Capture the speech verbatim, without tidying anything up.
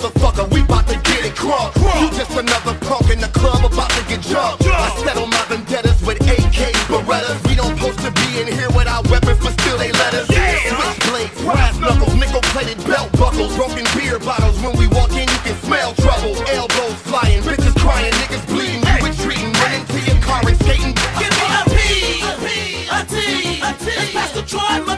motherfucker, we bout to get it crunk. You just another punk in the club about to get drunk. I settle my vendettas with A Ks, Berettas. We don't supposed to be in here without weapons, but still they let us. Switchblades, brass knuckles, nickel-plated belt buckles, broken beer bottles. When we walk in, you can smell trouble. Elbows flying, bitches crying, niggas bleeding. You retreating, running to your car and skating. Give me a P, a P, a T, a T. It's Pastor Troy.